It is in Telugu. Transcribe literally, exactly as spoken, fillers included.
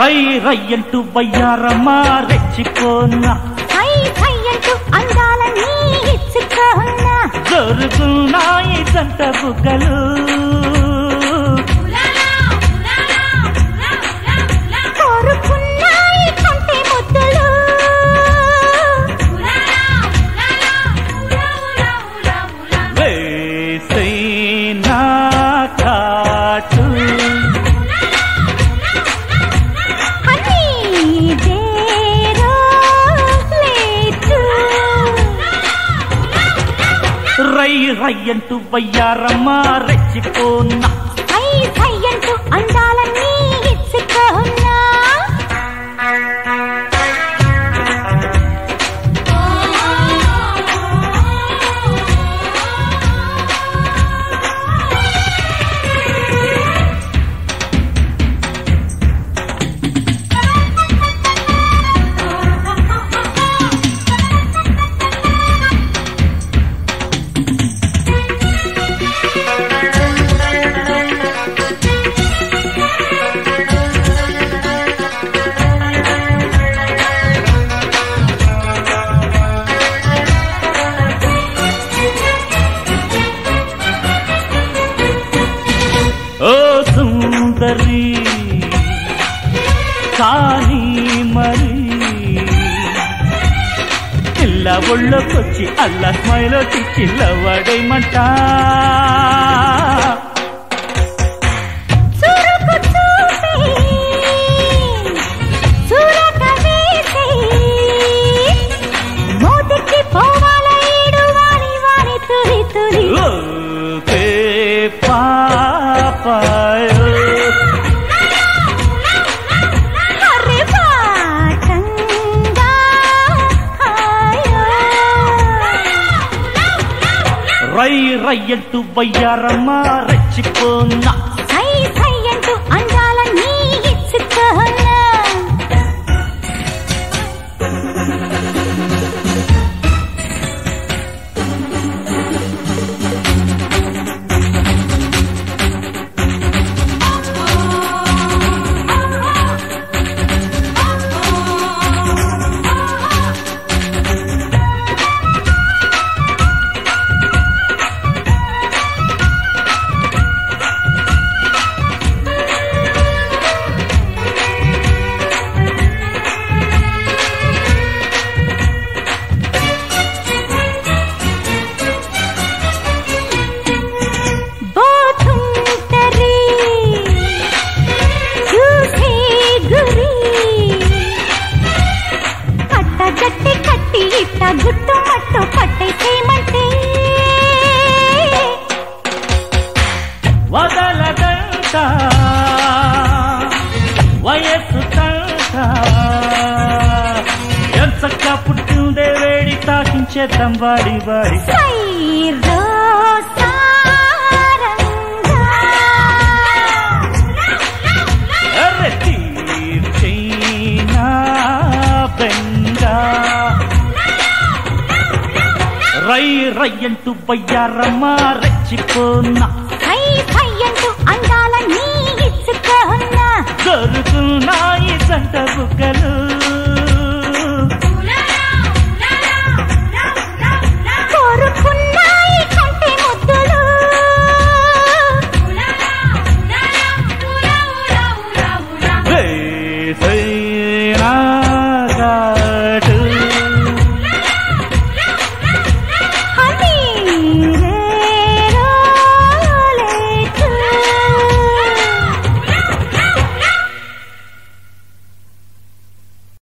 రై రయ్యంటూ వయ్యారమ్మా రెచ్చిపోన్నా, హై హయ్యంటూ అందాలని ఇచ్చుకోన్నా, జరుగుతున్నాయి జంట బుగ్గలు, కోరుకున్నాయి కంటే ముద్దులు, వేసైనా కాటు రై రయ్యంటూ వయ్యారమ్మా రెచ్చిపోన్నా, హై హయ్యంటూ అందాలని ఇచ్చుకోన్నా. ఓ సుందరి కానీ మరి పిల్ల ఒళ్ళొకొచ్చి అల్ల స్మైలోకి చిల్లవడేమంట, రై రయ్యంటూ వయ్యారమ్మా రెచ్చిపోన్నా, హై హయ్యంటూ అందాలని ఇచ్చుకోన్నా. గుట్టు మట్టు పట్టేసేమంటే వదలదంట వయస్సు తంట, ఎంచక్క పుట్టిందే వేడి తాకించేద్దాం వాడి వాడి తీర్చైనా బెంగా. రై రయ్యంటూ వయ్యారమ్మా రెచ్చిపోన్నా, హై హయ్యంటూ అందాలని ఇచ్చుకోన్నా, జరుగుతున్నాయి జంట బుగ్గలు.